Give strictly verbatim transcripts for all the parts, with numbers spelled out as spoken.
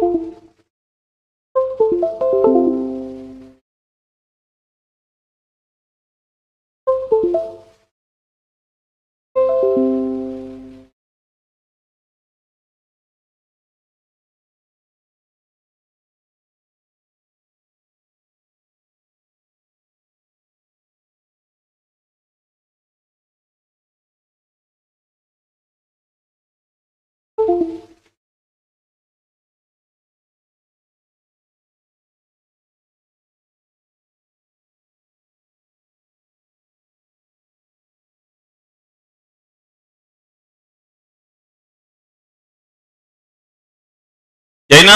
Jaina,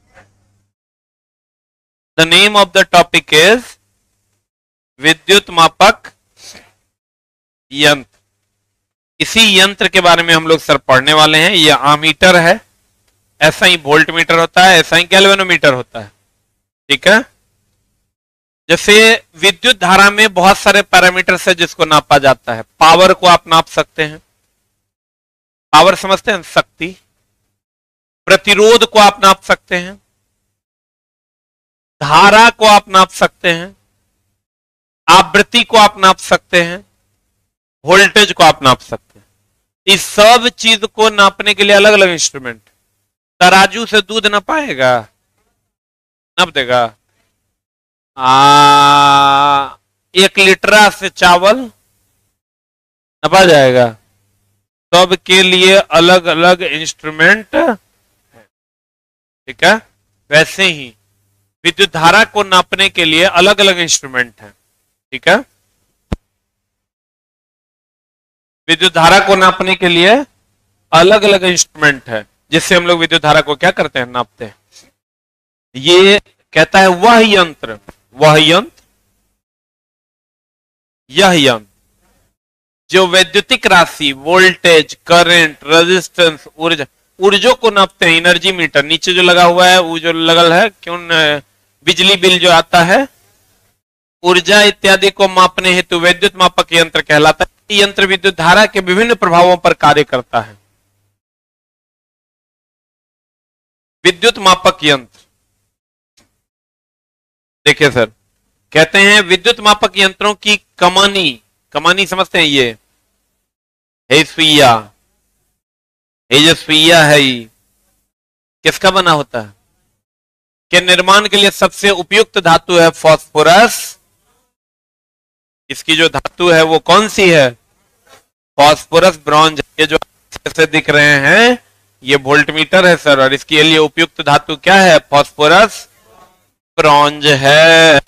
the name of the topic is विद्युत मापक यंत्र। इसी यंत्र के बारे में हम लोग सर पढ़ने वाले हैं। यह आमीटर है, ऐसा ही वोल्ट मीटर होता है, ऐसा ही गैल्वेनोमीटर होता है। ठीक है, जैसे विद्युत धारा में बहुत सारे पैरामीटर है जिसको नापा जाता है। पावर को आप नाप सकते हैं, पावर समझते हैं, शक्ति। प्रतिरोध को आप नाप सकते हैं, धारा को आप नाप सकते हैं, आवृत्ति को आप नाप सकते हैं, वोल्टेज को आप नाप सकते हैं। इस सब चीज को नापने के लिए अलग अलग इंस्ट्रूमेंट। तराजू से दूध नापाएगा, नाप देगा। आ, एक लीटर से चावल नापा जाएगा। सब के लिए अलग अलग इंस्ट्रूमेंट। ठीक है, वैसे ही विद्युत धारा को नापने के लिए अलग अलग इंस्ट्रूमेंट है। ठीक है, विद्युत धारा को नापने के लिए अलग अलग इंस्ट्रूमेंट है जिससे हम लोग विद्युत धारा को क्या करते हैं, नापते हैं। ये कहता है वह यंत्र, वह यंत्र, यह यंत्र जो वैद्युतिक राशि, वोल्टेज, करंट, रेजिस्टेंस, ऊर्जा, ऊर्जा को नापते हैं। एनर्जी मीटर नीचे जो लगा हुआ है, वो जो लगल है, क्यों बिजली बिल जो आता है, ऊर्जा इत्यादि को मापने हेतु वैद्युत मापक यंत्र कहलाता है। यंत्र विद्युत धारा के विभिन्न प्रभावों पर कार्य करता है। विद्युत मापक यंत्र, देखिए सर, कहते हैं विद्युत मापक यंत्रों की कमानी, कमानी समझते हैं, ये है सुइया, ये जो सुइया है ये किसका बना होता है, के निर्माण के लिए सबसे उपयुक्त धातु है फास्फोरस। इसकी जो धातु है वो कौन सी है, फास्फोरस ब्रॉन्ज। ये जो से दिख रहे हैं ये वोल्टमीटर है सर, और इसके लिए उपयुक्त धातु क्या है, फास्फोरस ब्रॉन्ज है।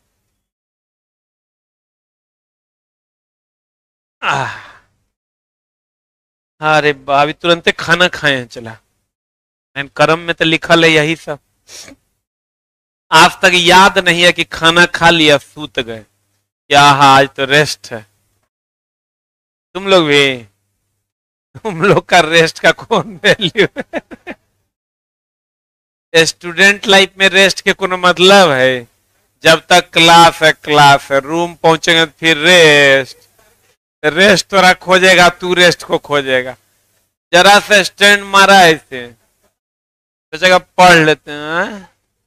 अरे अभी तुरंत खाना खाए हैं, चला करम में तो लिखल है यही सब। आज तक याद नहीं है कि खाना खा लिया सूत गए, क्या आज तो रेस्ट है। तुम लोग भी, तुम लोग का रेस्ट का कौन वैल्यू है। स्टूडेंट लाइफ में रेस्ट के कोनो मतलब है। जब तक क्लास है क्लास है, रूम पहुंचेंगे फिर रेस्ट, रेस्ट तोरा खोजेगा, तू रेस्ट को खोजेगा। जरा सा स्टैंड मारा ऐसे सोचेगा पढ़ लेते हैं,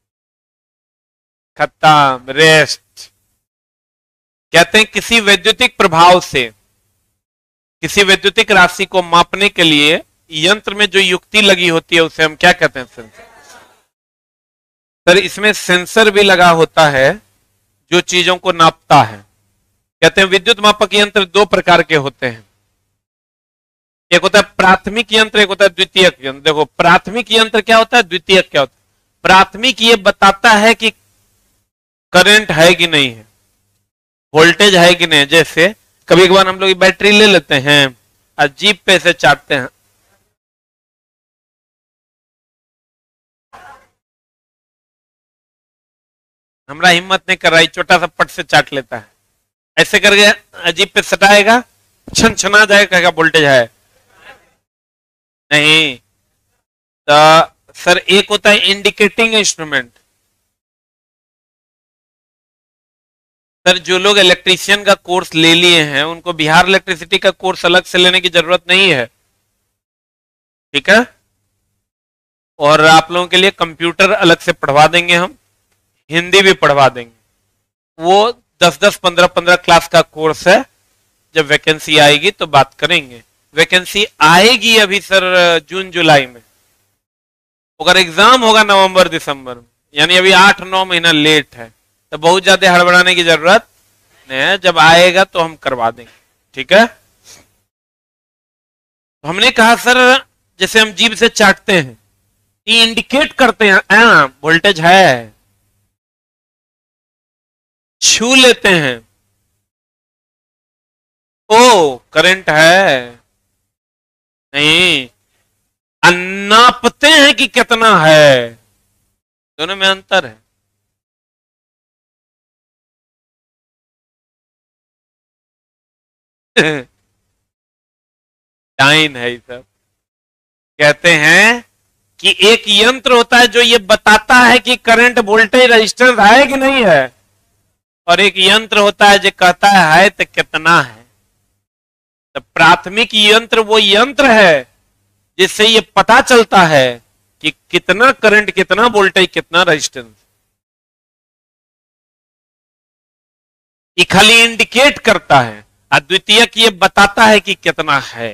खत्म, रेस्ट। कहते हैं किसी वैद्युतिक प्रभाव से किसी वैद्युतिक राशि को मापने के लिए यंत्र में जो युक्ति लगी होती है उसे हम क्या कहते हैं, सेंसर। सर इसमें सेंसर भी लगा होता है जो चीजों को नापता है। कहते हैं विद्युत मापक यंत्र दो प्रकार के होते हैं, एक होता है प्राथमिक यंत्र, एक होता है द्वितीयक यंत्र। देखो प्राथमिक यंत्र क्या होता है, द्वितीयक क्या होता है। प्राथमिक ये बताता है कि करंट है कि नहीं है, वोल्टेज है कि नहीं। जैसे कभी कभार हम लोग बैटरी ले लेते हैं और जीप पे से चाटते हैं, हमारा हिम्मत नहीं कर रहा है, छोटा सा पट से चाट लेता है। ऐसे करके अजीब पे सटाएगा, छन छना जाएगा, कहेगा वोल्टेज है नहीं। तो सर एक होता है इंडिकेटिंग इंस्ट्रूमेंट। सर जो लोग इलेक्ट्रीशियन का कोर्स ले लिए हैं उनको बिहार इलेक्ट्रिसिटी का कोर्स अलग से लेने की जरूरत नहीं है। ठीक है, और आप लोगों के लिए कंप्यूटर अलग से पढ़वा देंगे, हम हिंदी भी पढ़वा देंगे। वो दस दस पंद्रह पंद्रह क्लास का कोर्स है। जब वैकेंसी आएगी तो बात करेंगे। वैकेंसी आएगी अभी सर जून जुलाई में, अगर एग्जाम होगा नवंबर दिसंबर में, यानी अभी आठ नौ महीना लेट है, तो बहुत ज्यादा हड़बड़ाने की जरूरत नहीं है। जब आएगा तो हम करवा देंगे, ठीक है। तो हमने कहा सर जैसे हम जीभ से चाटते हैं, ये इंडिकेट करते हैं वोल्टेज है, छू लेते हैं ओ करंट है, नहीं नापते हैं कि कितना है, दोनों में अंतर है। टाइन है ये सब। कहते हैं कि एक यंत्र होता है जो ये बताता है कि करंट वोल्टेज रेजिस्टेंस है कि नहीं है, और एक यंत्र होता है जो कहता है, है तो कितना है। तो प्राथमिक यंत्र वो यंत्र है जिससे ये पता चलता है कि कितना करंट, कितना वोल्टेज, कितना रेजिस्टेंस। ये खाली इंडिकेट करता है, और द्वितीयक ये बताता है कि कितना है।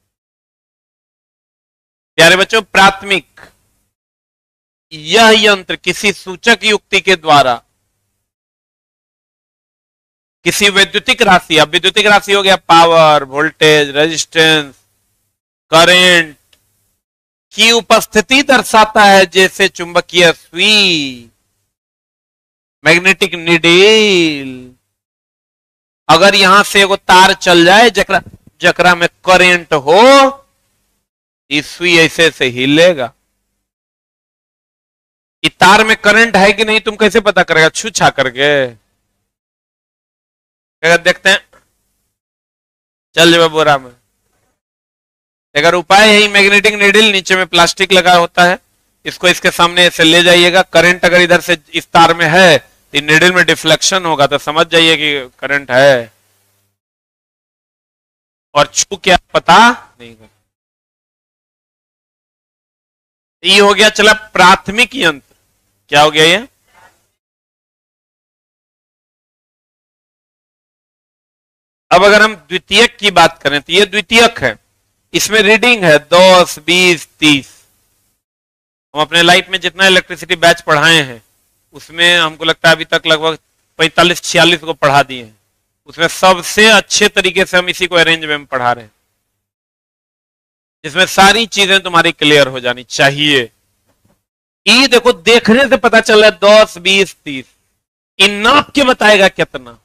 प्यारे बच्चों, प्राथमिक यह यंत्र किसी सूचक युक्ति के द्वारा किसी वैद्युतिक राशि, अब विद्युतिक राशि हो गया पावर, वोल्टेज, रेजिस्टेंस, करंट की उपस्थिति दर्शाता है, जैसे चुंबकीय सुई, मैग्नेटिक नीडल। अगर यहां से वो तार चल जाए जकरा जकरा में करंट हो, इस सुई ऐसे से हिलेगा। कि तार में करंट है कि नहीं तुम कैसे पता करेगा? छू छा करके अगर देखते हैं चल जाए बोरा में। अगर उपाय है मैग्नेटिक नीडल, नीचे में प्लास्टिक लगा होता है, इसको इसके सामने ऐसे ले जाइएगा। करंट अगर इधर से इस तार में है तो नीडल में डिफ्लेक्शन होगा, तो समझ जाइए कि करंट है। और छू क्या पता नहीं कर। ये हो गया चला प्राथमिक यंत्र। क्या हो गया ये? अब अगर हम द्वितीयक की बात करें तो ये द्वितीयक है, इसमें रीडिंग है दस, बीस, तीस। हम अपने लाइफ में जितना इलेक्ट्रिसिटी बैच पढ़ाए हैं उसमें हमको लगता है अभी तक लगभग पैंतालीस छियालीस को पढ़ा दिए हैं। उसमें सबसे अच्छे तरीके से हम इसी को अरेंज में पढ़ा रहे हैं, जिसमें सारी चीजें तुम्हारी क्लियर हो जानी चाहिए। ये देखो, देखने से पता चल रहा है दस, बीस, तीस। इन नाप के बताएगा कितना।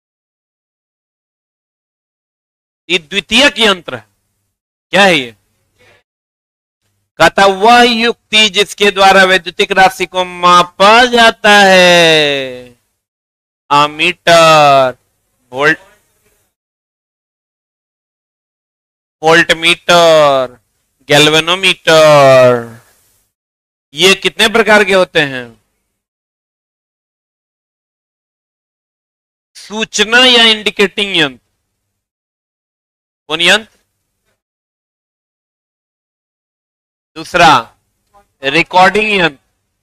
ये द्वितीयक यंत्र है। क्या है ये? कहता वह युक्ति जिसके द्वारा वैद्युतिक राशि को मापा जाता है। Ammeter, volt volt meter, galvanometer, ये कितने प्रकार के होते हैं? सूचना या इंडिकेटिंग यंत्र। कौन यंत्र? दूसरा रिकॉर्डिंग यंत्र,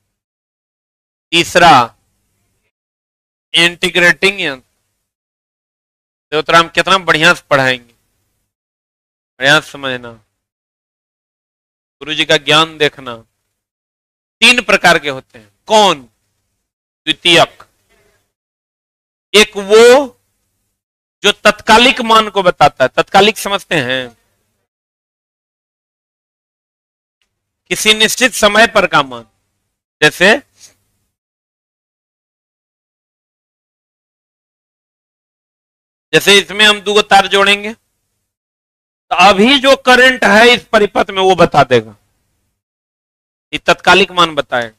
तीसरा इंटीग्रेटिंग यंत्र। तो उत्तर हम कितना बढ़िया से पढ़ाएंगे, बढ़िया समझना, गुरु जी का ज्ञान देखना। तीन प्रकार के होते हैं। कौन? द्वितीयक। एक वो जो तत्कालिक मान को बताता है। तत्कालिक समझते हैं? किसी निश्चित समय पर का मान। जैसे जैसे इसमें हम दो तार जोड़ेंगे तो अभी जो करंट है इस परिपथ में वो बता देगा, ये तत्कालिक मान बताएगा।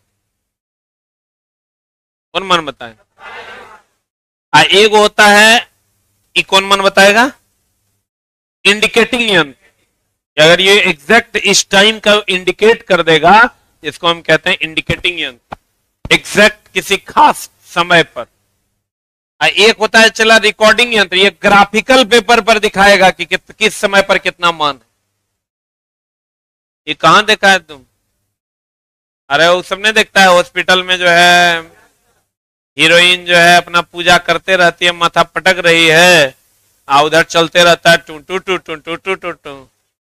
कौन मान बताएगा? आ एक होता है, ये कौन मान बताएगा? इंडिकेटिंग यंत्र। अगर ये एग्जैक्ट इस टाइम का इंडिकेट कर देगा, इसको हम कहते हैं इंडिकेटिंग यंत्र, एग्जैक्ट किसी खास समय पर। एक होता है चला रिकॉर्डिंग यंत्र, ये ग्राफिकल पेपर पर दिखाएगा कि कि, किस समय पर कितना मान है। ये कहां देखा है तुम? अरे वो सब नहीं देखता है हॉस्पिटल में जो है हीरोइन जो है अपना पूजा करते रहती है, माथा पटक रही है, आ उधर चलते रहता है टू टू टू टू टू टू टू टू।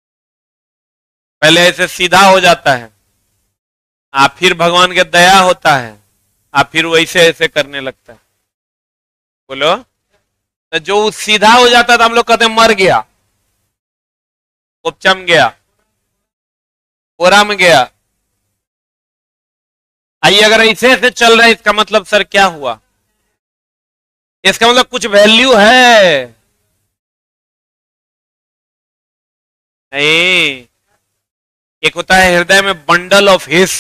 पहले ऐसे सीधा हो जाता है, आप फिर भगवान के दया होता है, आप फिर वैसे ऐसे करने लगता है। बोलो, तो जो सीधा हो जाता था हम लोग कहते मर गया, उपचम गया, ओरम गया। आइए अगर ऐसे ऐसे चल रहा है इसका मतलब सर क्या हुआ? इसका मतलब कुछ वैल्यू है नहीं। एक होता है हृदय में बंडल ऑफ हिस।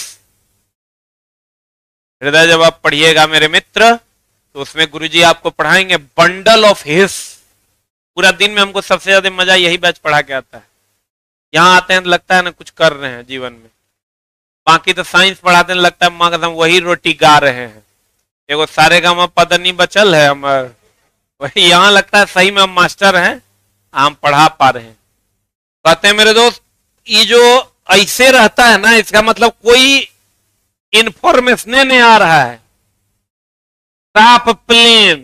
हृदय जब आप पढ़िएगा मेरे मित्र तो उसमें गुरुजी आपको पढ़ाएंगे बंडल ऑफ हिस। पूरा दिन में हमको सबसे ज्यादा मजा यही बैच पढ़ा के आता है। यहां आते हैं तो लगता है ना कुछ कर रहे हैं जीवन में, बाकी तो साइंस पढ़ाते हैं लगता है माँ कसम वही रोटी गा रहे हैं। एगो सारे गामा पदनी बचल है हमार, वही यहाँ लगता है सही में हम मास्टर हैं, हम पढ़ा पा रहे हैं। कहते हैं मेरे दोस्त ये जो ऐसे रहता है ना इसका मतलब कोई इंफॉर्मेशन नहीं आ रहा है, साफ प्लेन।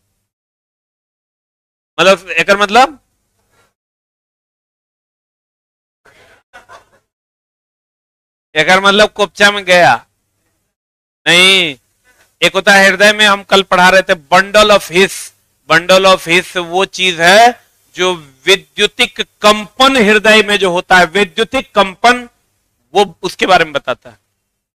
मतलब एक मतलब एक मतलब कोपचा में गया नहीं। एक होता है हृदय में, हम कल पढ़ा रहे थे bundle of His. Bundle of His वो चीज है जो विद्युतिक कंपन हृदय में जो होता है, विद्युतिक कंपन, वो उसके बारे में बताता है।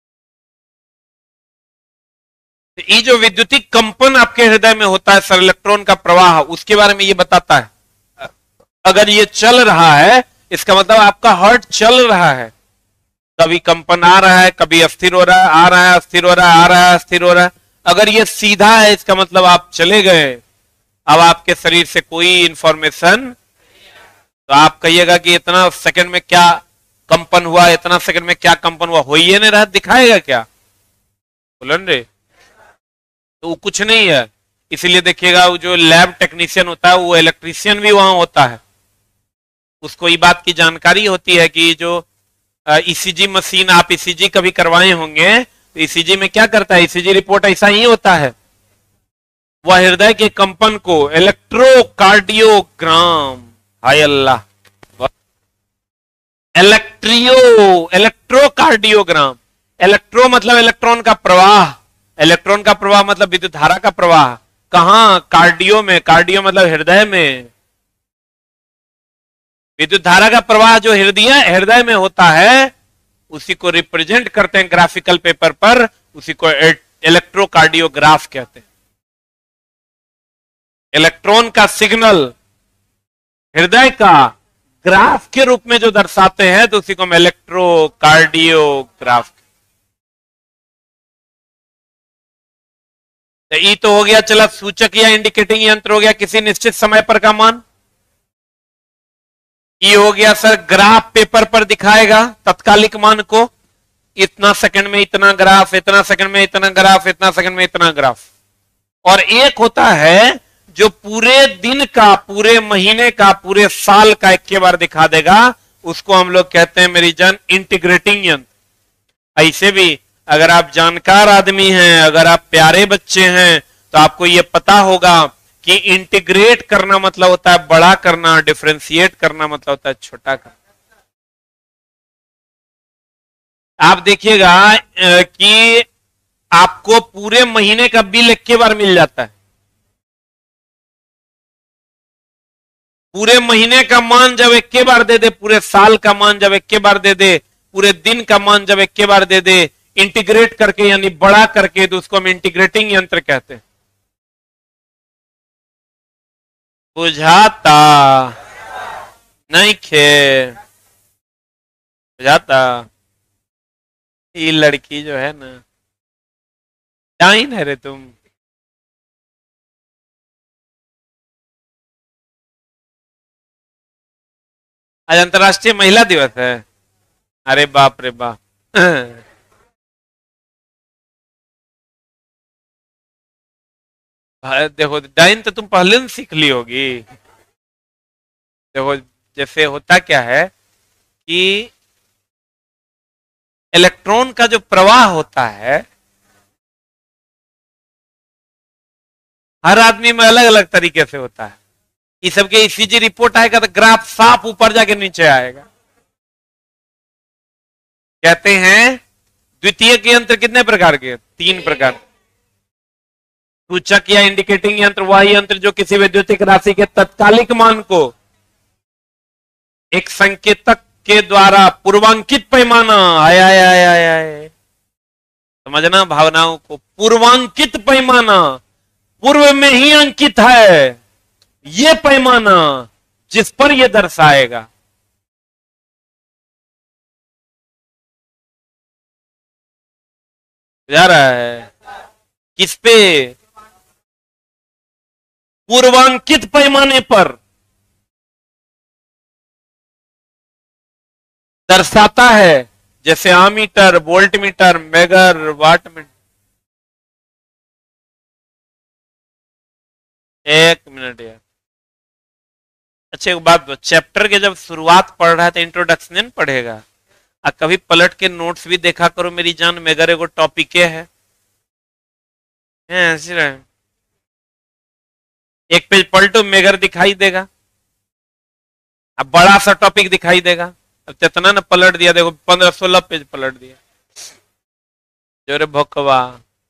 ये जो विद्युतिक कंपन आपके हृदय में होता है सर, इलेक्ट्रॉन का प्रवाह, उसके बारे में ये बताता है। अगर ये चल रहा है इसका मतलब आपका हार्ट चल रहा है, कभी कंपन आ रहा है, कभी अस्थिर हो रहा है, आ रहा है अस्थिर हो रहा है, आ रहा है अस्थिर हो रहा है। अगर ये सीधा है इसका मतलब आप चले गए, अब आपके शरीर से कोई इंफॉर्मेशन, तो आप कहिएगा कि इतना सेकंड में क्या कंपन हुआ, इतना सेकंड में क्या कंपन हुआ, हो ही नहीं रहा, दिखाएगा क्या? बोलन रे, तो वो कुछ नहीं है। इसीलिए देखिएगा वो जो लैब टेक्नीशियन होता है वो इलेक्ट्रीशियन भी वहां होता है, उसको ये बात की जानकारी होती है कि जो ईसीजी मशीन, आप ईसीजी कभी करवाए होंगे तो ईसीजी में क्या करता है, ईसीजी रिपोर्ट ऐसा ही होता है, वह हृदय के कंपन को इलेक्ट्रोकार्डियोग्राम, हाय अल्लाह, इलेक्ट्रियो इलेक्ट्रोकार्डियोग्राम। इलेक्ट्रो मतलब इलेक्ट्रॉन का प्रवाह, इलेक्ट्रॉन का प्रवाह मतलब विद्युत धारा का प्रवाह। कहां? कार्डियो में। कार्डियो मतलब हृदय में। विद्युत धारा का प्रवाह जो हृदय हृदय में होता है उसी को रिप्रेजेंट करते हैं ग्राफिकल पेपर पर, उसी को इलेक्ट्रोकार्डियोग्राफ कहते हैं। इलेक्ट्रॉन का सिग्नल हृदय का ग्राफ के रूप में जो दर्शाते हैं तो उसी को हम इलेक्ट्रोकार्डियोग्राफ। तो ई तो हो गया, चला सूचक या इंडिकेटिंग यंत्र हो गया किसी निश्चित समय पर का मान। ये हो गया सर ग्राफ पेपर पर दिखाएगा तत्कालिक मान को, इतना सेकंड में इतना ग्राफ, इतना सेकंड में इतना ग्राफ, इतना सेकंड में इतना ग्राफ। और एक होता है जो पूरे दिन का, पूरे महीने का, पूरे साल का एक के बार दिखा देगा, उसको हम लोग कहते हैं मेरी जान इंटीग्रेटिंग यंत्र। ऐसे भी अगर आप जानकार आदमी हैं, अगर आप प्यारे बच्चे हैं तो आपको यह पता होगा कि इंटीग्रेट करना मतलब होता है बड़ा करना, डिफरेंशिएट करना मतलब होता है छोटा करना। आप देखिएगा कि आपको पूरे महीने का बिल एक के बार मिल जाता है, पूरे महीने का मान जब एक के बार दे दे, पूरे साल का मान जब एक के बार दे दे, पूरे दिन का मान जब एक के बार दे दे, इंटीग्रेट करके यानी बड़ा करके, तो उसको हम इंटीग्रेटिंग यंत्र कहते हैं। बुझाता नहीं खे? बुझाता? ये लड़की जो है ना, डाइन है रे तुम। आज अंतर्राष्ट्रीय महिला दिवस है। अरे बाप रे बाप। देखो डाइन तो तुम पहले से सीख ली होगी। देखो जैसे होता क्या है कि इलेक्ट्रॉन का जो प्रवाह होता है हर आदमी में अलग अलग तरीके से होता है। इस सबके ईसीजी रिपोर्ट आएगा तो ग्राफ साफ ऊपर जाके नीचे आएगा। कहते हैं द्वितीयक यंत्र कितने प्रकार के? तीन प्रकार। सूचक या इंडिकेटिंग यंत्र वह यंत्र जो किसी वैद्युतिक राशि के तत्कालिक मान को एक संकेतक के द्वारा पूर्वांकित पैमाना, आय आय आय आय आय समझना भावनाओं को, पूर्वांकित पैमाना, पूर्व में ही अंकित है ये पैमाना जिस पर यह दर्शाएगा। जा रहा है किस पे? पूर्वांकित पैमाने पर दर्शाता है, जैसे ammeter, volt meter, megger, watt meter. एक मिनट यार, अच्छा एक बात, चैप्टर के जब शुरुआत पढ़ रहा है तो इंट्रोडक्शन पढ़ेगा, और कभी पलट के नोट्स भी देखा करो मेरी जान। मेगर एगो टॉपिक है, है एक पेज पलटो मेगर दिखाई देगा, अब बड़ा सा टॉपिक दिखाई देगा। अब जितना ना पलट दिया, देखो पंद्रह सोलह पेज पलट दिया। जोरे भोकवा,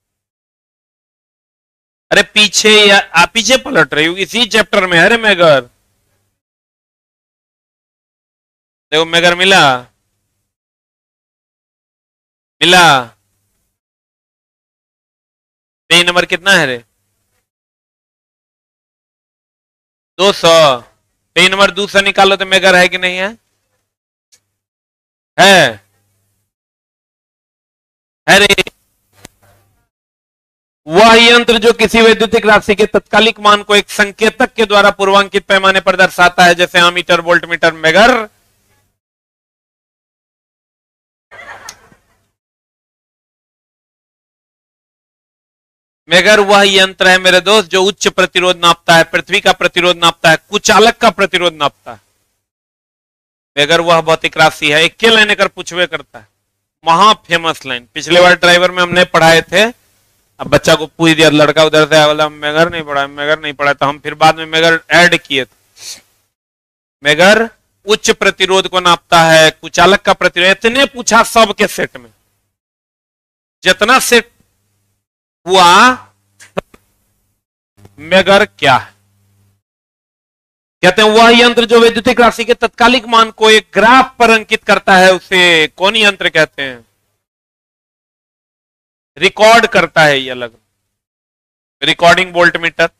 अरे पीछे या आप पीछे पलट रही हो इसी चैप्टर में। अरे मेगर देखो, मेगर मिला मिला पेज नंबर कितना है रे? दो सौ। पेज नंबर दो सौ निकालो तो मेगर है कि नहीं है? है है रे। वह यंत्र जो किसी वैद्युतिक राशि के तत्कालिक मान को एक संकेतक के द्वारा पूर्वांकित पैमाने पर दर्शाता है, जैसे ammeter, volt meter, megger. Megger वह यंत्र है मेरे दोस्त जो उच्च प्रतिरोध नापता है, पृथ्वी का प्रतिरोध नापता है, कुचालक का प्रतिरोध नापता है। मेगर वह भौतिक राशि है, एक के लाइन कर पूछवे करता है, महा फेमस लाइन। पिछले बार ड्राइवर में हमने पढ़ाए थे, अब बच्चा को पूछ दिया, लड़का उधर से बोला मेगर नहीं पढ़ा, मेगर नहीं पढ़ा, तो हम फिर बाद में मेगर ऐड किए थे। मेगर उच्च प्रतिरोध को नापता है, कुचालक का प्रतिरोध। इतने पूछा सबके सेट में, जितना सेट हुआ मेगर क्या है? कहते हैं वह यंत्र जो वैद्युतिक राशि के तत्कालिक मान को एक ग्राफ पर अंकित करता है, उसे कौन यंत्र कहते हैं? रिकॉर्ड करता है ये अलग, रिकॉर्डिंग वोल्ट मीटर।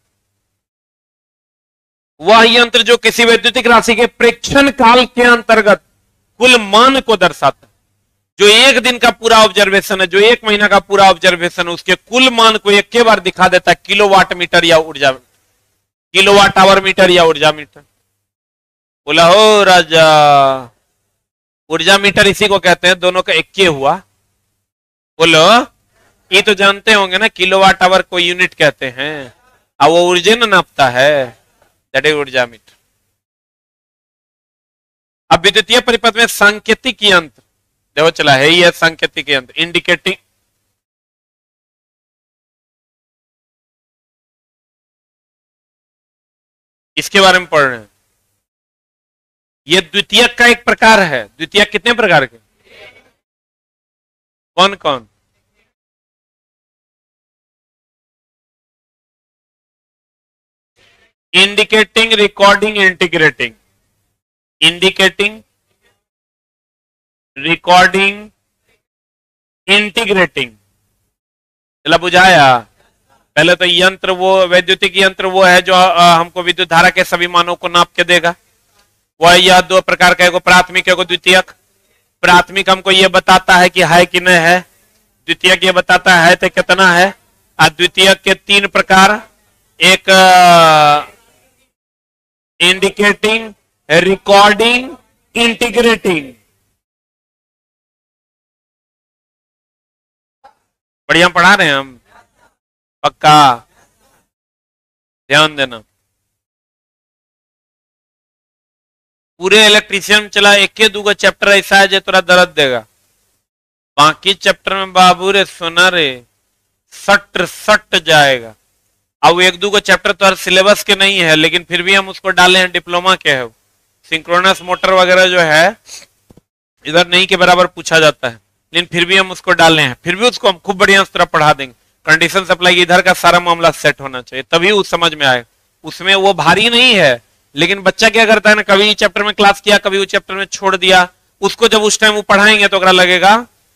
वह यंत्र जो किसी वैद्युतिक राशि के प्रेक्षण काल के अंतर्गत कुल मान को दर्शाता है, जो एक दिन का पूरा ऑब्जर्वेशन है, जो एक महीना का पूरा ऑब्जर्वेशन है, उसके कुल मान को एक के बार दिखा देता है। किलोवाट मीटर या ऊर्जा, किलोवाट आवर मीटर या ऊर्जा मीटर। बोला हो राजा, ऊर्जा मीटर इसी को कहते हैं, दोनों का एक के हुआ। बोलो, ये तो जानते होंगे ना, किलोवाट आवर को यूनिट कहते हैं, और वो ऊर्जा न नापता है, दैट इज ऊर्जा मीटर। अब विद्युतीय परिपथ में सांकेतिक यंत्र देखो चला है ही है, सांकेतिक यंत्र, इंडिकेटिंग, इसके बारे में पढ़ रहे हैं। यह द्वितीयक का एक प्रकार है। द्वितीयक कितने प्रकार के? कौन कौन? Indicating, recording, integrating. Indicating, recording, integrating. चला बुझाया? पहले तो यंत्र, वो वैद्युतिक यंत्र वो है जो आ, हमको विद्युत धारा के सभी मानों को नाप के देगा। वह यह दो प्रकार का, एगो प्राथमिक, एगो द्वितीयक। प्राथमिक हमको यह बताता है कि है कि नहीं है, द्वितीयक ये बताता है तो कितना है। और द्वितीयक के तीन प्रकार, एक इंडिकेटिंग, रिकॉर्डिंग, इंटीग्रेटिंग। बढ़िया पढ़ा रहे हैं हम, पक्का ध्यान देना। पूरे इलेक्ट्रीशियन चला एक के दूगो चैप्टर ऐसा है जो तोरा दर्द देगा। बाकी चैप्टर में बाबू रे सुना रे सट सट जाएगा। अब एक दो को चैप्टर तो हर सिलेबस के नहीं है, लेकिन फिर भी हम उसको डाले हैं, डिप्लोमा के है। सिंक्रोनस मोटर वगैरह जो है इधर नहीं के बराबर पूछा जाता है, लेकिन फिर भी हम उसको डाले हैं, फिर भी उसको हम खूब बढ़िया तरह पढ़ा देंगे। कंडीशन सप्लाई इधर का सारा मामला सेट होना चाहिए, तभी उस समझ में आए। उसमें वो भारी नहीं है, लेकिन बच्चा क्या करता है ना, कभी चैप्टर में क्लास किया, कभी उस चैप्टर में छोड़ दिया। उसको जब उस टाइम वो पढ़ाएंगे तो लगेगा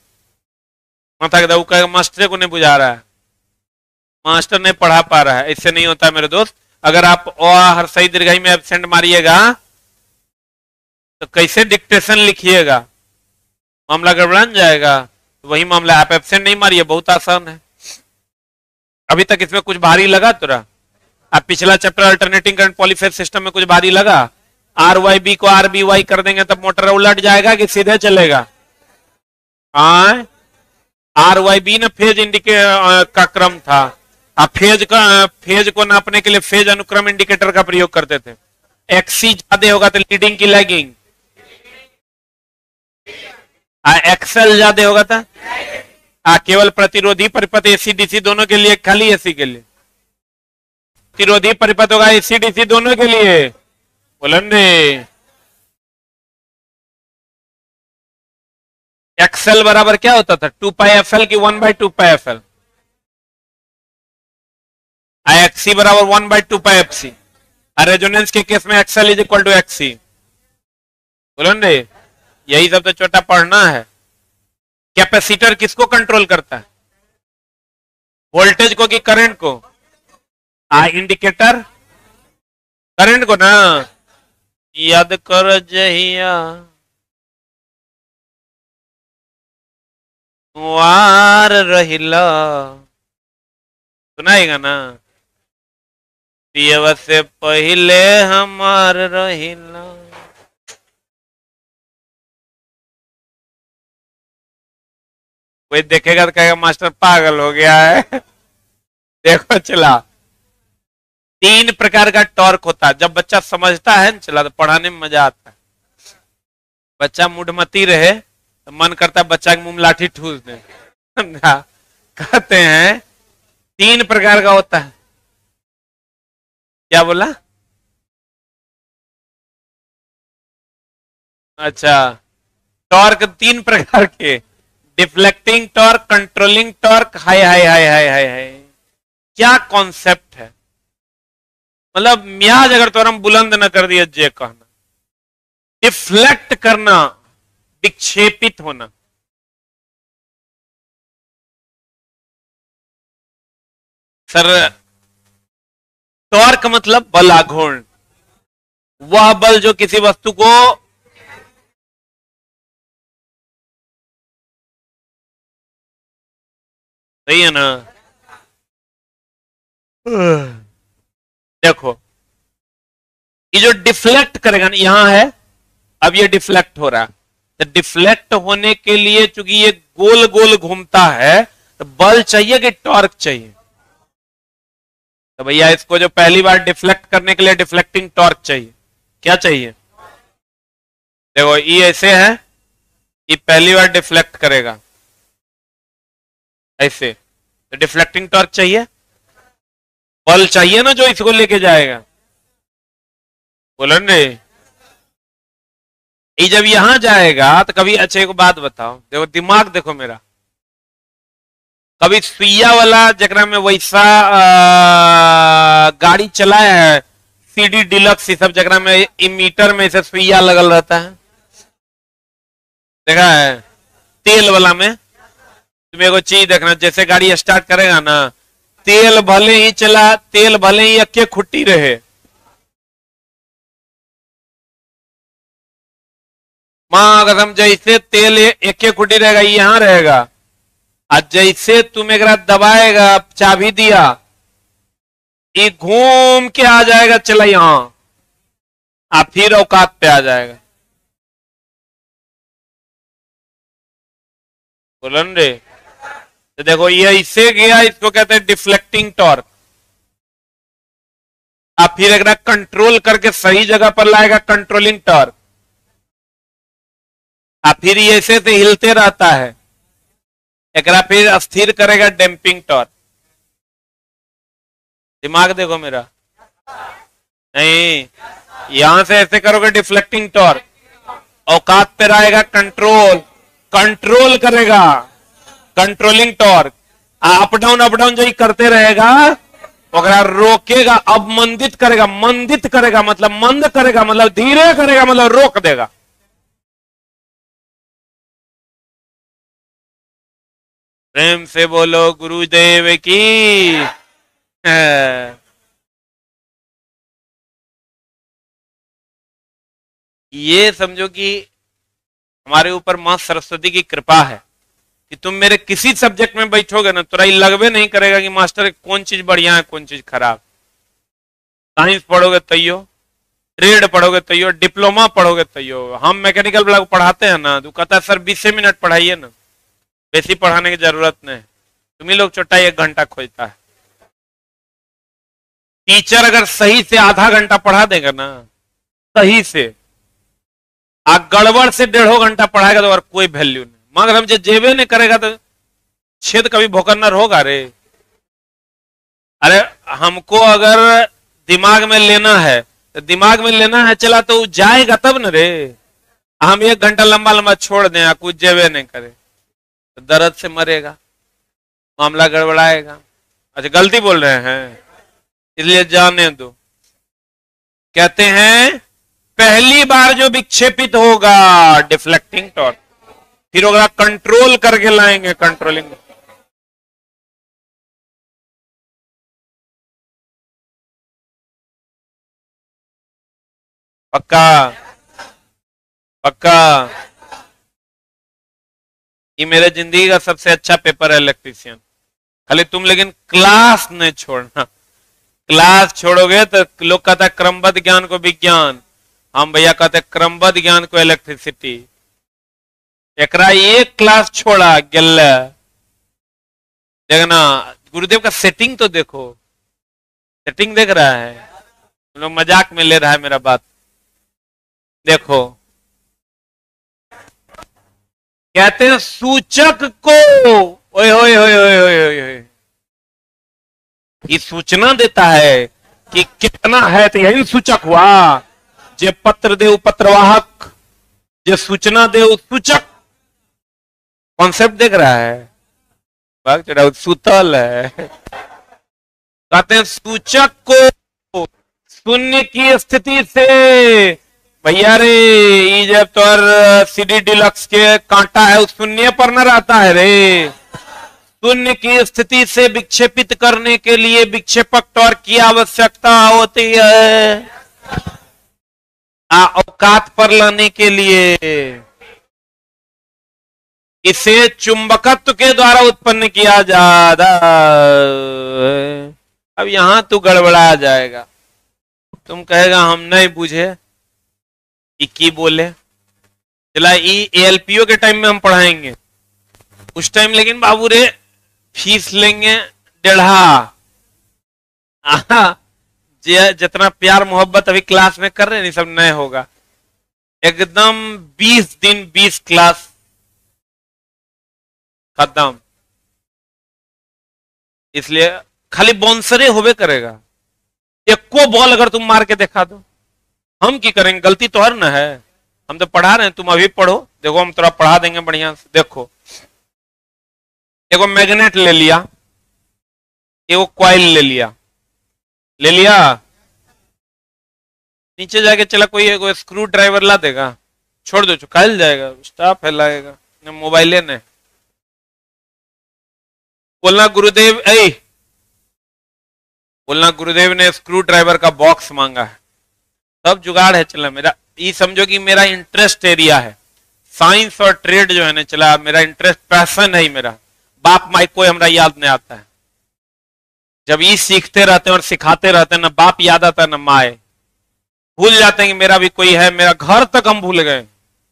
माथा मास्टर को नहीं बुझा रहा है, मास्टर ने पढ़ा पा रहा है। इससे नहीं होता है मेरे दोस्त। अगर आप ओ हर सही दीर्घाई में एब्सेंट मारिएगा तो कैसे डिक्टेशन लिखिएगा, मामला गड़बड़ान जाएगा। तो वही मामला, आप एब्सेंट नहीं मारिए, बहुत आसान है। अभी तक इसमें कुछ भारी लगा तुरा? आप पिछला chapter alternating current polyphase system में कुछ भारी लगा? आर वाई बी को आर बी वाई कर देंगे तब मोटर उलट जाएगा कि सीधे चलेगा? हाँ, आर वाई बी ना फेज इंडिकेटर का क्रम था। आप फेज का फेज को नापने के लिए फेज अनुक्रम इंडिकेटर का प्रयोग करते थे। एक्सी ज्यादा होगा तो लीडिंग की लैगिंग, एक्सएल ज्यादा होगा था आ, केवल प्रतिरोधी परिपथ एसी डीसी दोनों के लिए, खाली एसी के लिए प्रतिरोधी परिपथ होगा, एसी डीसी दोनों के लिए। बोलन रे एक्सएल बराबर क्या होता था? टू पाई एफ एल की one by two pi F L. X C बराबर one by two pi F C. Resonance के केस में X L is equal to X C. बोलन रे यही सब तो छोटा पढ़ना है। कैपेसिटर किसको कंट्रोल करता है? वोल्टेज को कि करंट को? आ इंडिकेटर करंट को ना। याद कर जहिया वार रहिला, सुनाएगा ना? पियवा से पहले हमार रहिला। कोई देखेगा तो कहेगा मास्टर पागल हो गया है। देखो चला, तीन प्रकार का टॉर्क होता है। जब बच्चा समझता है चला तो पढ़ाने में मजा आता है। बच्चा मूढ़मती रहे तो मन करता है बच्चा के मुंह में लाठी ठूस दे। कहते हैं तीन प्रकार का होता है। क्या बोला? अच्छा, टॉर्क तीन प्रकार के, डिफ्लेक्टिंग टॉर्क, कंट्रोलिंग टॉर्क। हाय हाय हाय हाय हाय हाय, क्या कॉन्सेप्ट है। मतलब म्याज अगर तो हम बुलंद न कर दिया जे कहना। डिफ्लेक्ट करना, विक्षेपित होना। सर टॉर्क मतलब बल आघूर्ण, वह बल जो किसी वस्तु को सही है ना। देखो ये जो डिफ्लेक्ट करेगा ना, यहां है, अब ये डिफ्लेक्ट हो रहा है। तो डिफ्लेक्ट होने के लिए चूंकि ये गोल गोल घूमता है तो बल चाहिए कि टॉर्क चाहिए? तो भैया इसको जो पहली बार डिफ्लेक्ट करने के लिए डिफ्लेक्टिंग टॉर्क चाहिए। क्या चाहिए? देखो ये ऐसे है, ये पहली बार डिफ्लेक्ट करेगा ऐसे, तो डिफ्लेक्टिंग टॉर्क चाहिए, बल चाहिए ना जो इसको लेके जाएगा। बोलन रे ये जब यहां जाएगा तो कभी, अच्छा एक बात बताओ, देखो दिमाग देखो मेरा, कभी सुइया वाला जगह में वैसा आ, गाड़ी चलाया है, सीडी डिलक्स ये सब जगह में इमीटर में से सुइया लगल रहता है, देखा है? तेल वाला में तुम्हें एगो चीज देखना, जैसे गाड़ी स्टार्ट करेगा ना, तेल भले ही चला, तेल भले ही अक्के खुट्टी रहे, मां कसम, जैसे तेल एक खुट्टी रहेगा यहां रहेगा, आज जैसे तुम एक दबाएगा, चाबी दिया, ये घूम के आ जाएगा, चला यहां, आप फिर औकात पे आ जाएगा। बोलन रे तो देखो ये इससे गया, इसको कहते हैं डिफ्लेक्टिंग टॉर्क। आप फिर एक कंट्रोल करके सही जगह पर लाएगा, कंट्रोलिंग टॉर्क। आप फिर ये ऐसे से हिलते रहता है, एकरा फिर स्थिर करेगा डैम्पिंग टॉर्क। दिमाग देखो मेरा, नहीं यहां से ऐसे करोगे डिफ्लेक्टिंग टॉर्क, औकात पे रहेगा कंट्रोल, कंट्रोल करेगा controlling torque. Up down up down जो करते रहेगा ओकरा रोकेगा, अवमंदित करेगा, मंदित करेगा मतलब मंद करेगा, मतलब धीरे करेगा, मतलब रोक देगा। प्रेम से बोलो गुरुदेव की। ये समझो कि हमारे ऊपर मां सरस्वती की कृपा है कि तुम मेरे किसी सब्जेक्ट में बैठोगे ना, तुरा लगवे नहीं करेगा कि मास्टर कौन चीज बढ़िया है कौन चीज खराब। साइंस पढ़ोगे तैयो, ट्रेड पढ़ोगे तैयो, डिप्लोमा पढ़ोगे तैयो। हम मैकेनिकल ब्लॉक पढ़ाते हैं ना, तो कहता है सर बीस मिनट पढ़ाइए ना, बेसी पढ़ाने की जरूरत नहीं। तुम्ही लोग चौटाई एक घंटा खोजता है। टीचर अगर सही से आधा घंटा पढ़ा देगा ना, सही से, आ गड़बड़ से डेढ़ो घंटा पढ़ाएगा तो और कोई वैल्यू नहीं। मगर हम जो जेबे नहीं करेगा तो छेद कभी भोकन्नर होगा रे। अरे हमको अगर दिमाग में लेना है तो दिमाग में लेना है चला तो जाएगा तब न रे। हम एक घंटा लंबा लंबा छोड़ दें, कुछ जेबे नहीं करे तो दर्द से मरेगा, मामला गड़बड़ाएगा। अच्छा गलती बोल रहे हैं, इसलिए जाने दो। कहते हैं पहली बार जो विक्षेपित होगा डिफ्लेक्टिंग टॉर्क, फिर होगा कंट्रोल करके लाएंगे कंट्रोलिंग। पक्का पक्का। ये मेरे जिंदगी का सबसे अच्छा पेपर है इलेक्ट्रीशियन। खाली तुम लेकिन क्लास नहीं छोड़ना। क्लास छोड़ोगे तो लोग कहता है क्रमबद्ध ज्ञान को विज्ञान, हम भैया कहते हैं क्रमबद्ध ज्ञान को इलेक्ट्रिसिटी। एकरा एक क्लास छोड़ा गल देखना। गुरुदेव का सेटिंग तो देखो, सेटिंग देख रहा है, लोग मजाक में ले रहा है मेरा बात। देखो कहते हैं सूचक को, ओए होए होए होए होए होए, ये सूचना देता है कि कितना है, तो यही सूचक हुआ। जे पत्र दे पत्रवाहक, जे सूचना दे सूचक। कॉन्सेप्ट देख रहा है, बाग चढ़ा सुतल है। कहते हैं सूचक को शून्य की स्थिति से, भैया रे ये जब तो सीडी डिलक्स के कांटा है उस शून्य पर न रहता है रे। शून्य की स्थिति से विक्षेपित करने के लिए विक्षेपक टॉर्क की आवश्यकता होती है, औकात पर लाने के लिए। इसे चुंबकत्व के द्वारा उत्पन्न किया जाता है। अब यहां तो गड़बड़ा जाएगा, तुम कहेगा हम नहीं बुझे की बोले। चला एएलपीओ के टाइम में हम पढ़ाएंगे उस टाइम, लेकिन बाबू रे फीस लेंगे डेढ़ा। जितना प्यार मोहब्बत अभी क्लास में कर रहे हैं सब नए होगा एकदम। बीस दिन बीस क्लास खत्म। इसलिए खाली बाउंसरे होवे करेगा। एक को बॉल अगर तुम मार के दिखा दो, हम की करेंगे? गलती तो हर न है, हम तो पढ़ा रहे हैं, तुम अभी पढ़ो। देखो हम थोड़ा पढ़ा देंगे बढ़िया से। देखो एगो मैग्नेट ले लिया, एगो क्वाइल ले लिया, ले लिया नीचे जाके चला कोई एगो स्क्रू ड्राइवर ला देगा, छोड़ दो चुकाल जाएगा, स्टाफ फैलाएगा। मोबाइल ने बोलना गुरुदेव ऐ बोलना गुरुदेव ने स्क्रू ड्राइवर का बॉक्स मांगा है, सब जुगाड़ है। चला मेरा ये समझो कि मेरा इंटरेस्ट एरिया है, साइंस और ट्रेड जो है ना, चला मेरा इंटरेस्ट पैशन है। मेरा बाप माई कोई हमारा याद नहीं आता है। जब ये सीखते रहते हैं और सिखाते रहते हैं ना, बाप याद आता है ना माए, भूल जाते हैं कि मेरा भी कोई है। मेरा घर तक हम भूल गए।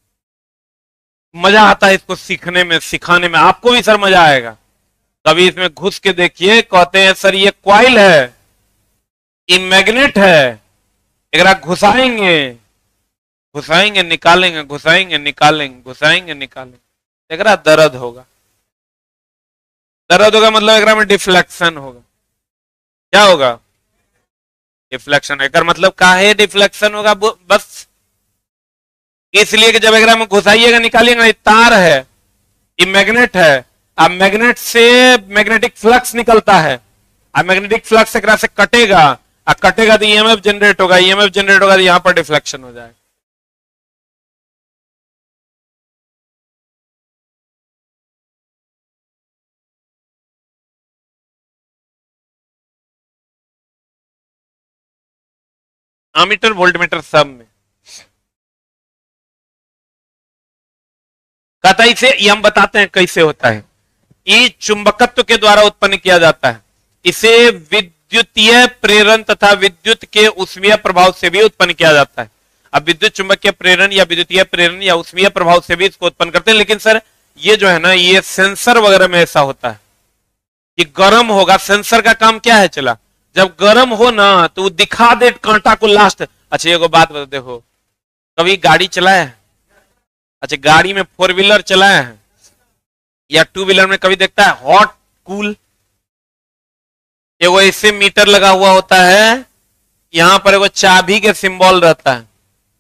मजा आता है इसको सीखने में, सिखाने में। आपको भी सर मजा आएगा। कभी इसमें घुस के देखिए। कहते हैं सर ये क्वाइल है, ये मैग्नेट है, एकरा घुसाएंगे घुसाएंगे निकालेंगे, घुसाएंगे निकालेंगे, घुसाएंगे निकालेंगे, एकरा दर्द होगा। दर्द होगा मतलब एकरा में डिफ्लेक्शन होगा। क्या होगा? डिफ्लेक्शन। एकर मतलब काहे डिफ्लेक्शन होगा? बस इसलिए कि जब एकरा में घुसाइएगा निकालिएगा, ये तार है, ये मैग्नेट है, अब मैग्नेट से मैग्नेटिक फ्लक्स निकलता है, अब मैग्नेटिक फ्लक्स एकरा से कटेगा, अब कटेगा तो ईएमएफ जनरेट होगा, ईएमएफ जनरेट होगा तो यहां पर डिफ्लेक्शन हो जाएगा। एमीटर वोल्टमीटर सब में कहता है, इसे ये हम बताते हैं कैसे होता है। ये चुंबकत्व के द्वारा उत्पन्न किया जाता है। इसे विद्युतीय प्रेरण तथा विद्युत के ऊष्मीय प्रभाव से भी उत्पन्न किया जाता है। अब विद्युत चुंबकीय प्रेरण या विद्युतीय प्रेरण या ऊष्मीय प्रभाव से भी इसको उत्पन्न करते हैं। लेकिन सर ये जो है ना, ये सेंसर वगैरह में ऐसा होता है कि गर्म होगा। सेंसर का काम क्या है? चला जब गर्म हो ना तो वो दिखा दे कांटा को लास्ट। अच्छा ये को बात बता, देखो कभी गाड़ी चलाया है? अच्छा गाड़ी में फोर व्हीलर चलाया है या टू व्हीलर में कभी देखता है हॉट कूल? एगो ऐसे मीटर लगा हुआ होता है, यहां पर एगो चाबी के सिंबल रहता है,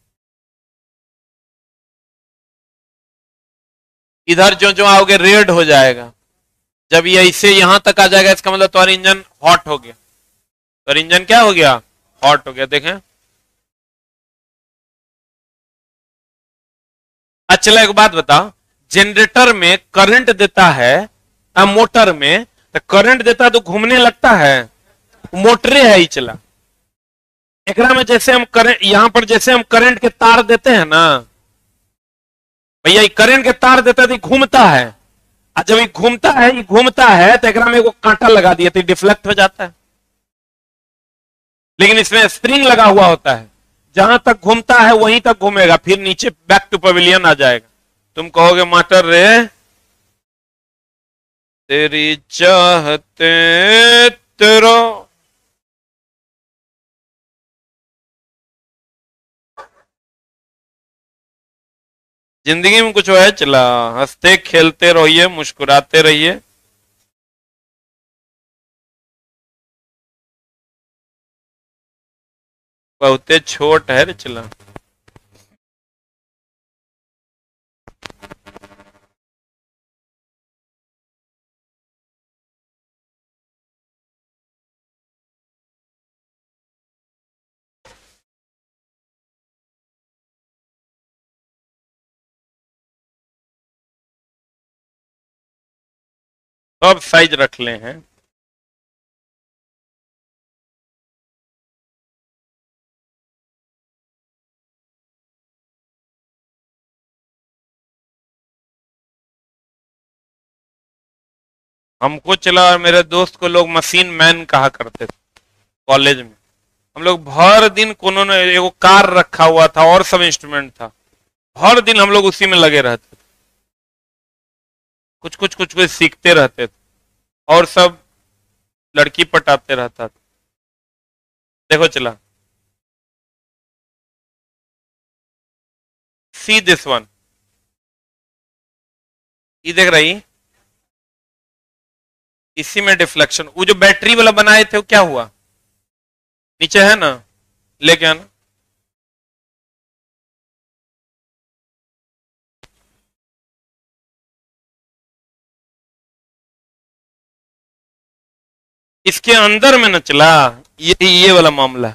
इधर जो जो आओगे रेड हो जाएगा। जब ये ऐसे यहां तक आ जाएगा इसका मतलब तुम्हारा इंजन हॉट हो गया। तो इंजन क्या हो गया? हॉट हो गया। देखें अच्छा एक बात बताओ, जनरेटर में करंट देता है, आ, मोटर में तो करंट देता है तो घूमने लगता है, मोटरे है ही चला। एकरा में जैसे हम करंट, यहां पर जैसे हम करंट के तार देते हैं ना भैया, करंट के तार देता है तो घूमता है, और जब ये घूमता है ये घूमता है तो एकरा में एगो कांटा लगा दिया तो डिफ्लेक्ट हो जाता है। लेकिन इसमें स्प्रिंग लगा हुआ होता है, जहां तक घूमता है वहीं तक घूमेगा, फिर नीचे बैक टू पवेलियन आ जाएगा। तुम कहोगे मास्टर रे तेरी चाहते तेरा, जिंदगी में कुछ है चला, हंसते खेलते रहिए, मुस्कुराते रहिए। बहुते छोट है रे चला। सब साइज रख ले हैं। हमको चला और मेरे दोस्त को लोग मशीन मैन कहा करते थे कॉलेज में। हम लोग भर दिन कोनो ने एगो कार रखा हुआ था और सब इंस्ट्रूमेंट था, हर दिन हम लोग उसी में लगे रहते थे, कुछ कुछ कुछ कुछ सीखते रहते थे और सब लड़की पटाते रहता था। देखो चला, सी दिस वन, ये देख रही, इसी में डिफ्लेक्शन। वो जो बैटरी वाला बनाए थे वो क्या हुआ? नीचे है ना, लेके आना। इसके अंदर में न चला, ये ये वाला मामला,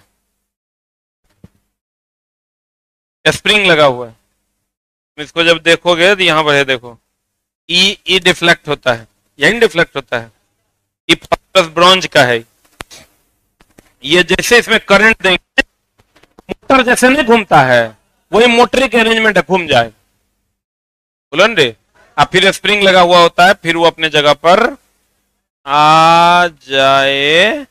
स्प्रिंग लगा हुआ है। इसको जब देखोगे तो यहां पर है, देखो ई ई डिफ्लेक्ट होता है, यही डिफ्लेक्ट होता है। ये प्लस ब्रॉन्ज का है। ये जैसे इसमें करंट देंगे, मोटर जैसे नहीं घूमता है, वही मोटरी के अरेंजमेंट है, घूम जाए बुलन रे। अब फिर स्प्रिंग लगा हुआ होता है, फिर वो अपने जगह पर आ जाए।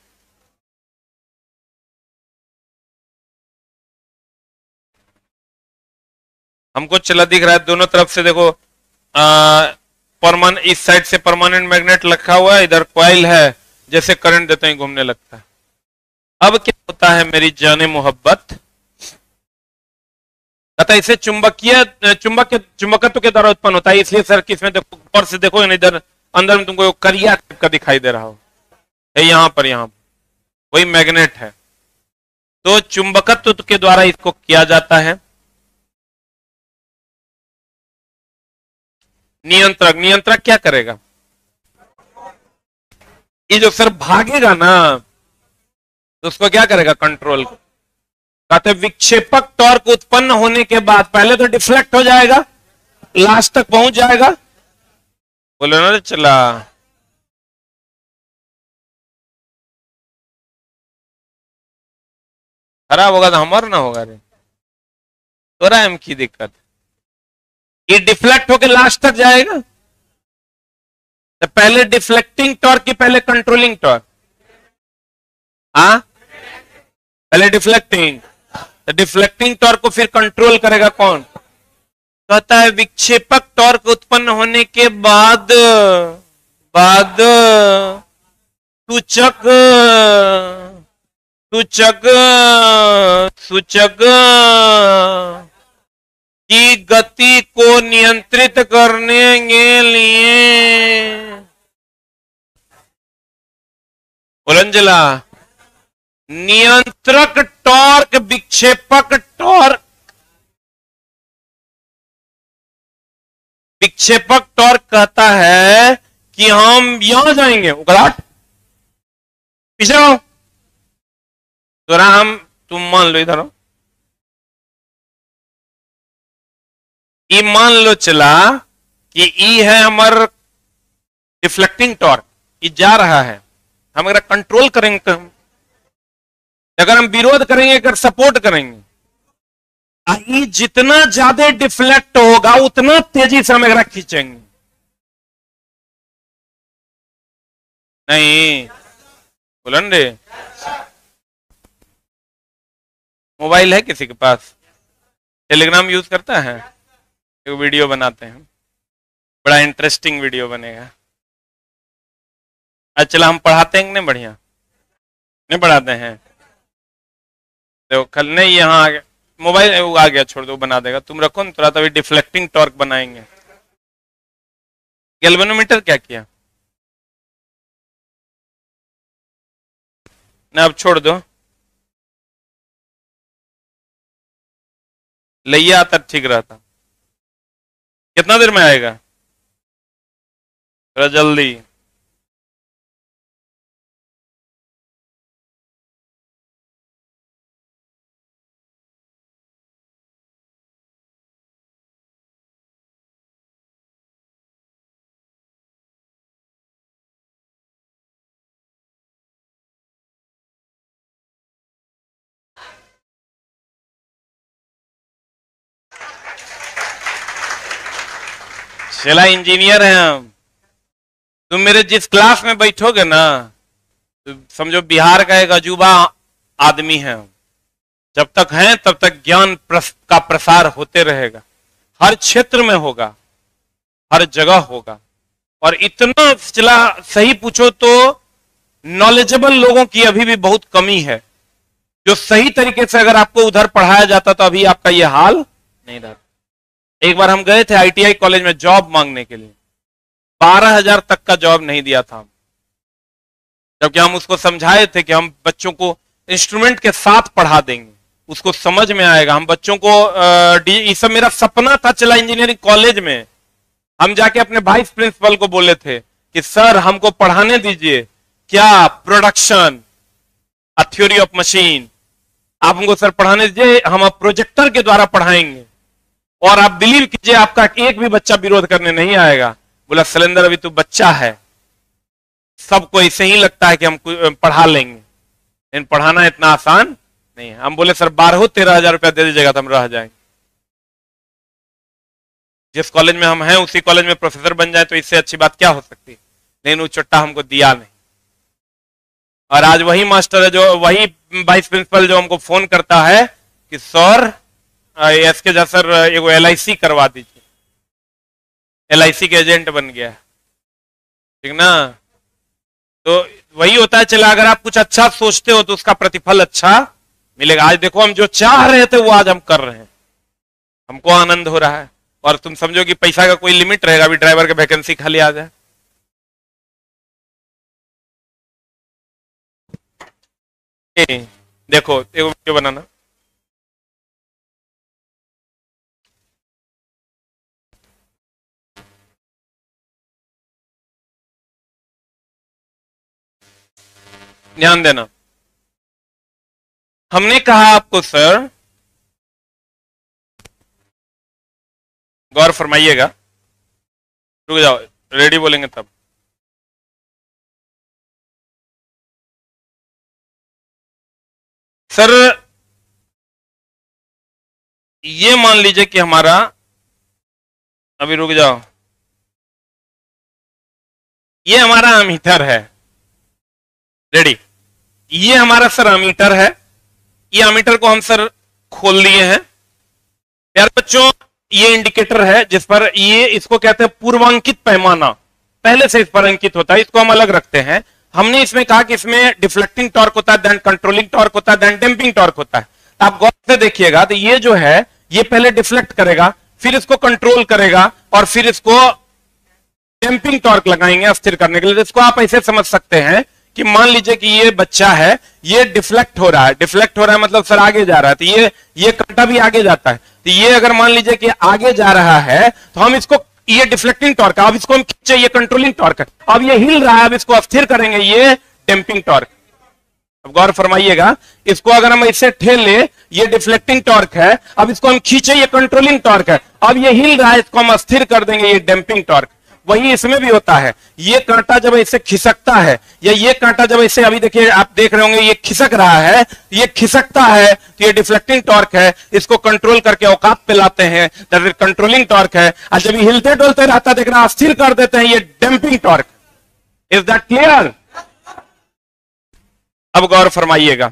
हमको चला दिख रहा है दोनों तरफ से, देखो परमान इस साइड से परमानेंट मैग्नेट रखा हुआ है, इधर कॉइल है, जैसे करंट देते ही घूमने लगता है। अब क्या होता है मेरी जाने मोहब्बत, कहता है इसे चुंबकीय चुंबक के चुंबकत्व के द्वारा उत्पन्न होता है। इसलिए सर किसमें देखो, ऊपर से देखो इधर अंदर में तुमको करिया टाइप का दिखाई दे रहा हो, है यहां पर, यहां पर वही मैग्नेट है। तो चुंबकत्व के द्वारा इसको किया जाता है। नियंत्रक, नियंत्रक क्या करेगा? ये जो सर भागेगा ना तो उसको क्या करेगा? कंट्रोल। कहते विक्षेपक टॉर्क उत्पन्न होने के बाद पहले तो डिफ्लेक्ट हो जाएगा, लास्ट तक पहुंच जाएगा। बोलो ना चला, खराब होगा तो हमारा ना होगा रे, तोरा हम की दिक्कत। ये डिफ्लेक्ट होके लास्ट तक जाएगा, तो पहले डिफ्लेक्टिंग टॉर्क की पहले कंट्रोलिंग टॉर्क? हाँ, पहले डिफ्लेक्टिंग, तो डिफ्लेक्टिंग टॉर्क को फिर कंट्रोल करेगा कौन? कहता है विक्षेपक टॉर्क उत्पन्न होने के बाद बाद सूचक सूचक सूचक की गति को नियंत्रित करने के लिए, बुलंजला, नियंत्रक टॉर्क विक्षेपक टॉर्क विक्षेपक टॉर्क कहता है कि हम यहां जाएंगे, उकलाट पीछे आओ, तो हम तुम मान लो इधर हो, ई मान लो चला कि ई है हमार डिफ्लेक्टिंग टॉर्क, ई जा रहा है, हम अगर कंट्रोल करेंगे तो, अगर हम विरोध करेंगे, अगर सपोर्ट करेंगे, ई जितना ज्यादा डिफ्लेक्ट होगा उतना तेजी से हम अगर खींचेंगे। नहीं बोलन रे, मोबाइल है किसी के पास? टेलीग्राम यूज करता है? एक वीडियो बनाते हैं, बड़ा इंटरेस्टिंग वीडियो बनेगा। अच्छा चला, हम पढ़ाते हैं नहीं? बढ़िया नहीं पढ़ाते हैं तो कल नहीं, यहाँ आ गया मोबाइल, वो आ गया, छोड़ दो, बना देगा, तुम रखो ना, थोड़ा तभी डिफ्लेक्टिंग टॉर्क बनाएंगे। गैल्वेनोमीटर क्या किया ना, अब छोड़ दो, लैया आता ठीक रहता। कितना देर में आएगा? थोड़ा जल्दी। चला, इंजीनियर हैं हम। तुम मेरे जिस क्लास में बैठोगे ना, तो समझो बिहार का एक अजूबा आदमी है। जब तक हैं तब तक ज्ञान का प्रसार होते रहेगा, हर क्षेत्र में होगा, हर जगह होगा। और इतना चला सही पूछो तो नॉलेजेबल लोगों की अभी भी बहुत कमी है, जो सही तरीके से अगर आपको उधर पढ़ाया जाता तो अभी आपका यह हाल नहीं रहता। एक बार हम गए थे आईटीआई कॉलेज में जॉब मांगने के लिए, बारह हजार तक का जॉब नहीं दिया था, जबकि हम उसको समझाए थे कि हम बच्चों को इंस्ट्रूमेंट के साथ पढ़ा देंगे, उसको समझ में आएगा। हम बच्चों को ये सब मेरा सपना था। चला इंजीनियरिंग कॉलेज में हम जाके अपने वाइस प्रिंसिपल को बोले थे कि सर हमको पढ़ाने दीजिए, क्या production, a theory of machine, आप हमको सर पढ़ाने दीजिए, हम अब प्रोजेक्टर के द्वारा पढ़ाएंगे। और आप बिलीव कीजिए आपका एक भी बच्चा विरोध करने नहीं आएगा। बोला शैलेंद्र अभी तू बच्चा है, सबको ऐसे ही लगता है कि हम पढ़ा लेंगे, लेकिन पढ़ाना इतना आसान नहीं है। हम बोले सर बारह तेरह हजार रुपया दे दीजिएगा तो हम रह जाएंगे। जिस कॉलेज में हम हैं उसी कॉलेज में प्रोफेसर बन जाए तो इससे अच्छी बात क्या हो सकती है, लेकिन वो चुट्टा हमको दिया नहीं। और आज वही मास्टर है, जो वही वाइस प्रिंसिपल जो हमको फोन करता है कि सर एस के जा सर एगो एल आई सी करवा दीजिए, एल आई सी के एजेंट बन गया, ठीक ना। तो वही होता है। चला अगर आप कुछ अच्छा सोचते हो तो उसका प्रतिफल अच्छा मिलेगा। आज देखो हम जो चाह रहे थे वो आज हम कर रहे हैं, हमको आनंद हो रहा है। और तुम समझो कि पैसा का कोई लिमिट रहेगा, अभी ड्राइवर की वैकेंसी खाली आ जाए, ए, देखो देखो वीडियो बनाना। ध्यान देना, हमने कहा आपको सर, गौर फरमाइएगा, रुक जाओ, रेडी बोलेंगे तब। सर ये मान लीजिए कि हमारा, अभी रुक जाओ, ये हमारा अमीटर है, रेडी, ये हमारा सर अमीटर है, ये अमीटर को हम सर खोल दिए हैं यार बच्चों। ये इंडिकेटर है जिस पर, ये इसको कहते हैं पूर्वांकित पैमाना, पहले से इस पर अंकित होता है, इसको हम अलग रखते हैं। हमने इसमें कहा कि इसमें डिफ्लेक्टिंग टॉर्क होता है, देन कंट्रोलिंग टॉर्क होता है, देन डैम्पिंग टॉर्क होता है। तो आप गौर से देखिएगा, तो ये जो है ये पहले डिफ्लेक्ट करेगा, फिर इसको कंट्रोल करेगा, और फिर इसको डैम्पिंग टॉर्क लगाएंगे अस्थिर करने के लिए। तो इसको आप ऐसे समझ सकते हैं कि मान लीजिए कि ये बच्चा है, ये डिफ्लेक्ट हो रहा है, डिफ्लेक्ट हो रहा है मतलब सर आगे जा रहा है, तो ये ये कांटा भी आगे जाता है, तो ये अगर मान लीजिए कि आगे जा रहा है तो हम इसको, ये डिफ्लेक्टिंग टॉर्क, अब इसको हम खींचे, ये कंट्रोलिंग टॉर्क है, अब ये हिल रहा है, अब इसको अस्थिर करेंगे, ये डैम्पिंग टॉर्क। अब गौर फरमाइएगा, इसको अगर हम इससे ठेल ले, ये डिफ्लेक्टिंग टॉर्क है, अब इसको हम खींचे, ये कंट्रोलिंग टॉर्क है, अब ये हिल रहा है, इसको हम अस्थिर कर देंगे, ये डैम्पिंग टॉर्क। वही इसमें भी होता है, ये कांटा जब इसे खिसकता है, या ये कांटा जब इसे, अभी देखिए आप देख रहे होंगे ये खिसक रहा है, ये खिसकता है, तो ये डिफ्लेक्टिंग टॉर्क है, इसको कंट्रोल करके औकात पे लाते हैं, दैट इज कंट्रोलिंग टॉर्क है। और जब ये हिलते डुलते रहता है, देख रहा अस्थिर कर देते हैं, ये damping torque. Is that clear? अब गौर फरमाइएगा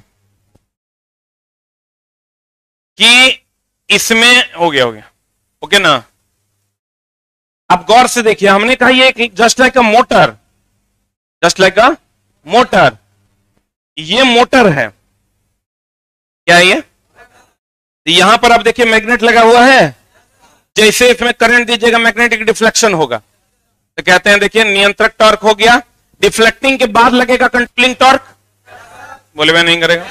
कि इसमें हो गया हो गया ओके ना। अब गौर से देखिए, हमने कहा ये just like a motor, just like a motor, ये मोटर है, क्या है ये? यहां पर आप देखिए मैग्नेट लगा हुआ है, जैसे इसमें करंट दीजिएगा मैग्नेटिक डिफ्लेक्शन होगा। तो कहते हैं देखिए नियंत्रक टॉर्क हो गया, डिफ्लेक्टिंग के बाद लगेगा कंट्रोलिंग टॉर्क, बोले मैं नहीं करेगा।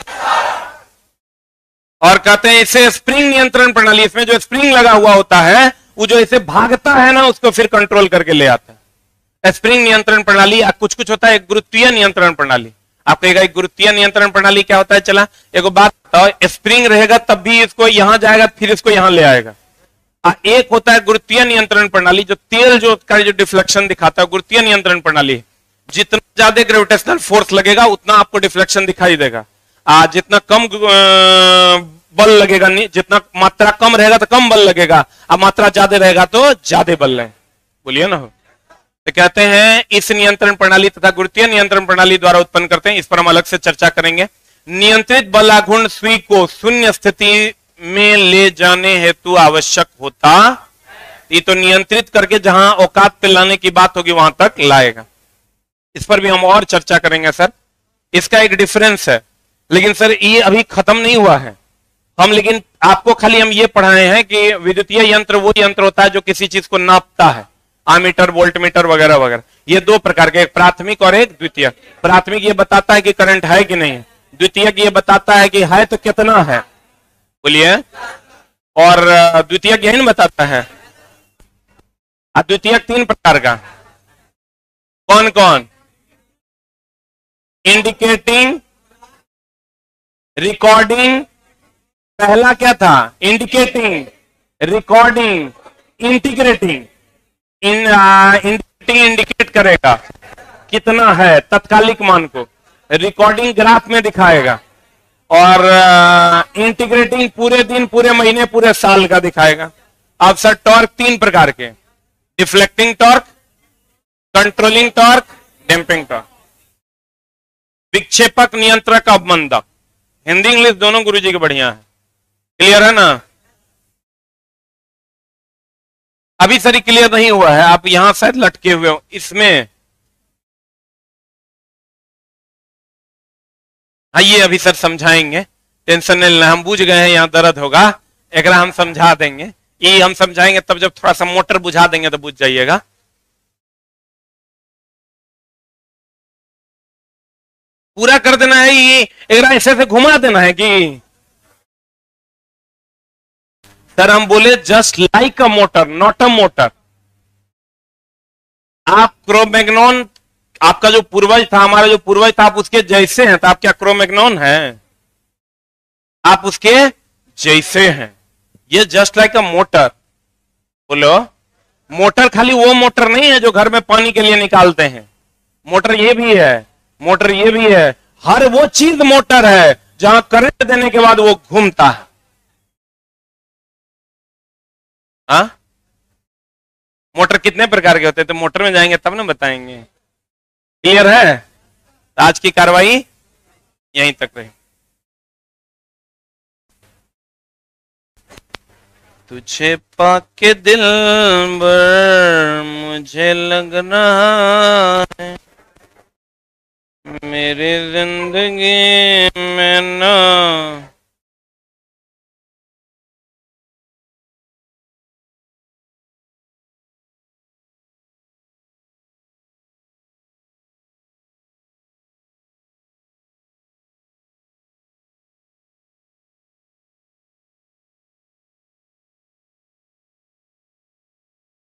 और कहते हैं इसे स्प्रिंग नियंत्रण प्रणाली, इसमें जो स्प्रिंग लगा हुआ होता है वो जो इसे भागता है ना, उसको फिर कंट्रोल करके ले आता है। स्प्रिंग नियंत्रण प्रणाली, कुछ कुछ होता है एक गुरुत्वीय नियंत्रण प्रणाली। आप कहेगा एक गुरुत्वीय नियंत्रण प्रणाली क्या होता है? चला एक बात बताओ, स्प्रिंग रहेगा तब भी इसको यहां जाएगा, फिर इसको यहां ले आएगा। आ, एक होता है गुरुत्वीय नियंत्रण प्रणाली, जो तेल जो का जो डिफ्लेक्शन दिखाता है, गुरुत्वीय नियंत्रण प्रणाली। जितना ज्यादा ग्रेविटेशनल फोर्स लगेगा उतना आपको डिफ्लेक्शन दिखाई देगा, आ, जितना कम बल लगेगा, नहीं जितना मात्रा कम रहेगा तो कम बल लगेगा, अब मात्रा ज्यादा रहेगा तो ज्यादा बल है, बोलिए ना। तो कहते हैं इस नियंत्रण प्रणाली तथा गुरुत्वीय नियंत्रण प्रणाली द्वारा उत्पन्न करते हैं, इस पर हम अलग से चर्चा करेंगे। नियंत्रित बलाघूर्ण सुई को शून्य स्थिति में ले जाने हेतु आवश्यक होता, ये तो नियंत्रित करके जहां औकात पे लाने की बात होगी वहां तक लाएगा। इस पर भी हम और चर्चा करेंगे सर, इसका एक डिफरेंस है। लेकिन सर ये अभी खत्म नहीं हुआ है हम, लेकिन आपको खाली हम ये पढ़ाए हैं कि विद्युतीय यंत्र वो यंत्र होता है जो किसी चीज को नापता है, आमीटर, वोल्टमीटर वगैरह वगैरह। ये दो प्रकार के, एक प्राथमिक और एक द्वितीय। प्राथमिक ये बताता है कि करंट है कि नहीं है, द्वितीयक ये बताता है कि है तो कितना है, बोलिए। और द्वितीयक यही बताता है। द्वितीयक तीन प्रकार का, कौन कौन? इंडिकेटिंग, रिकॉर्डिंग, पहला क्या था? Indicating, recording, integrating. इन इंडिकेटिंग इंडिकेट करेगा कितना है तत्कालिक मान को, रिकॉर्डिंग ग्राफ में दिखाएगा, और इंटीग्रेटिंग पूरे दिन, पूरे महीने, पूरे साल का दिखाएगा। अब सर टॉर्क तीन प्रकार के, deflecting torque, controlling torque, damping torque. विक्षेपक, नियंत्रक, अवमंदक। हिंदी इंग्लिश दोनों गुरुजी के बढ़िया है, क्लियर है ना? अभी सर क्लियर नहीं हुआ है, आप यहां शायद लटके हुए हो इसमें। आइए अभी सर समझाएंगे, टेंशन नहीं लेना, हम बूझ गए हैं यहाँ दर्द होगा, एक हम समझा देंगे। ये हम समझाएंगे तब जब थोड़ा सा मोटर बुझा देंगे तो बुझ जाइएगा। पूरा कर देना है, ये एक ऐसे से घुमा देना है कि सर हम बोले just like a motor, not a motor. आप क्रोमैग्नॉन, आपका जो पूर्वज था, हमारा जो पूर्वज था, आप उसके जैसे हैं, तो आप क्या क्रोमैग्नॉन हैं? आप उसके जैसे हैं। ये जस्ट लाइक अ मोटर। बोलो, मोटर खाली वो मोटर नहीं है जो घर में पानी के लिए निकालते हैं, मोटर ये भी है, मोटर ये भी है, हर वो चीज मोटर है जहां करंट देने के बाद वो घूमता है। हा? मोटर कितने प्रकार के होते हैं? तो मोटर में जाएंगे तब ना बताएंगे। क्लियर है? तो आज की कार्रवाई यहीं तक रही। तुझे पाके दिल बर मुझे लग रहा है, मेरी जिंदगी